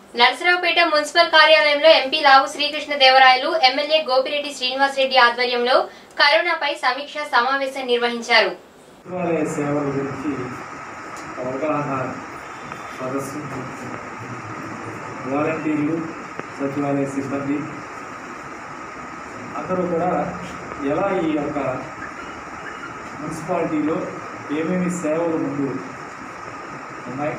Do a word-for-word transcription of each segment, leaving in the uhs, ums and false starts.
నరసరపేట municipal కార్యాలయంలో MP Lavu Srikrishna Devarayalu MLA Gopireddy Srinivas Reddy ఆధ్వర్యంలో కరోనాపై సమీక్ష సమావేశం నిర్వహించారు. సచివాలయ సేవల గురించి అవగాహన సదస్సు వాలంటీర్లు సచివాలయ సిబ్బంది అందరూ కూడా ఎలా ఈ యొక్క మున్సిపాలిటీలో ఏమేమి సేవలు ముందు ఉన్నాయి,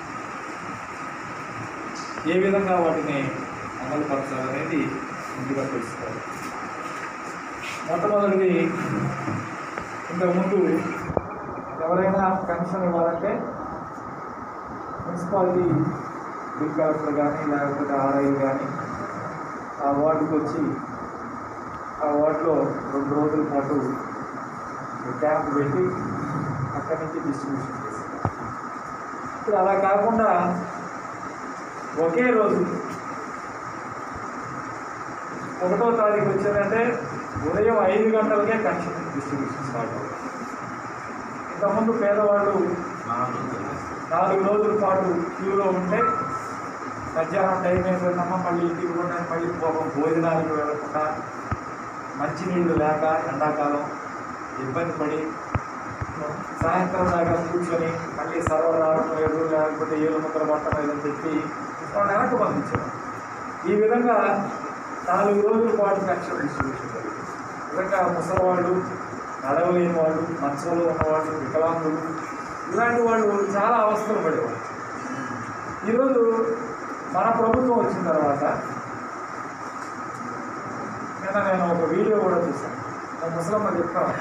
ఏ విధంగా వాటిని అమలు పరచాలనేది ముందుగా తెలుసుకోవాలి. మొట్టమొదటిది, ఇంతకుముందు ఎవరైనా పెన్షన్ ఇవ్వాలంటే మున్సిపాలిటీ బిల్ కలెక్టర్ కానీ లేకపోతే ఆర్ఐ కానీ ఆ వార్డుకి వచ్చి ఆ వార్డులో రెండు రోజుల పాటు క్యాంప్ పెట్టి అక్కడి నుంచి డిస్ట్రిబ్యూషన్ చేస్తారు. ఇప్పుడు అలా కాకుండా ఒకే రోజు ఒకటో తారీఖు వచ్చిందంటే ఉదయం ఐదు గంటలకే పెన్షన్ డిస్ట్రిబ్యూషన్ స్టార్ట్ అవుతుంది. ఇంతకుముందు పేదవాళ్ళు నాలుగు రోజుల పాటు క్యూలో ఉంటే మధ్యాహ్నం టైం అయిపోయిందమ్మా మళ్ళీ ఇంటికి కూడా మళ్ళీ పోవడం, భోజనాలకు వెళ్ళకుండా మంచినీళ్ళు లేక ఎండాకాలం ఇబ్బంది పడి సాయంత్రం దాకా కూర్చొని మళ్ళీ సర్వర్ రావడం లేదు, లేకపోతే ఏళ్ళు ముద్ర పట్టడం లేదని చెప్పి వాళ్ళు వెనక్కి పంపించారు. ఈ విధంగా నాలుగు రోజుల పాటు పెన్షన్ డిస్ట్రిబ్యూషన్ జరిగింది. నిజంగా ముసలివాళ్ళు, నడవలేని వాళ్ళు, మంచంలో ఉన్నవాళ్ళు, వికలాంగులు ఇలాంటి వాళ్ళు చాలా అవస్థలు పడేవాళ్ళు. ఈరోజు మన ప్రభుత్వం వచ్చిన తర్వాత నిన్న నేను ఒక వీడియో కూడా చూశాను. మా ముసలమ్మ చెప్తాను,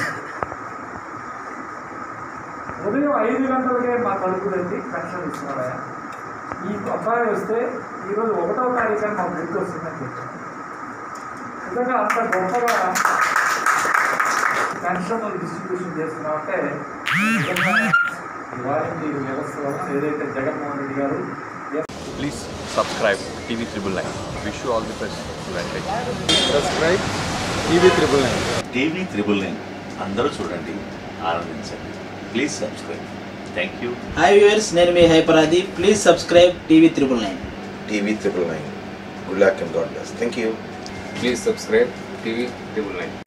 ఉదయం ఐదు గంటలకే మా తలుపు తెచ్చి పెన్షన్ ఇస్తున్నారా, ఈ అబ్బాయి వస్తే ఈరోజు ఒకటో తారీఖు మాకు గుర్తు వస్తుందని చెప్పాను. నిజంగా అంత గొప్పగా పెన్షన్ డిస్ట్రిబ్యూషన్ చేస్తున్నామంటే వాలంటీర్ వ్యవస్థ వల్ల ఏదైతే జగన్మోహన్ రెడ్డి గారు. Please subscribe TV triple nine. Wish you all the best. Subscribe TV triple nine. TV triple nine అందరూ చూడండి, ఆనందించండి. Please subscribe. Thank you. Hi viewers, నేను మీ హైపరాది. Please subscribe TV triple nine. TV triple nine. Good luck and god bless. Thank you. Please subscribe TV triple nine.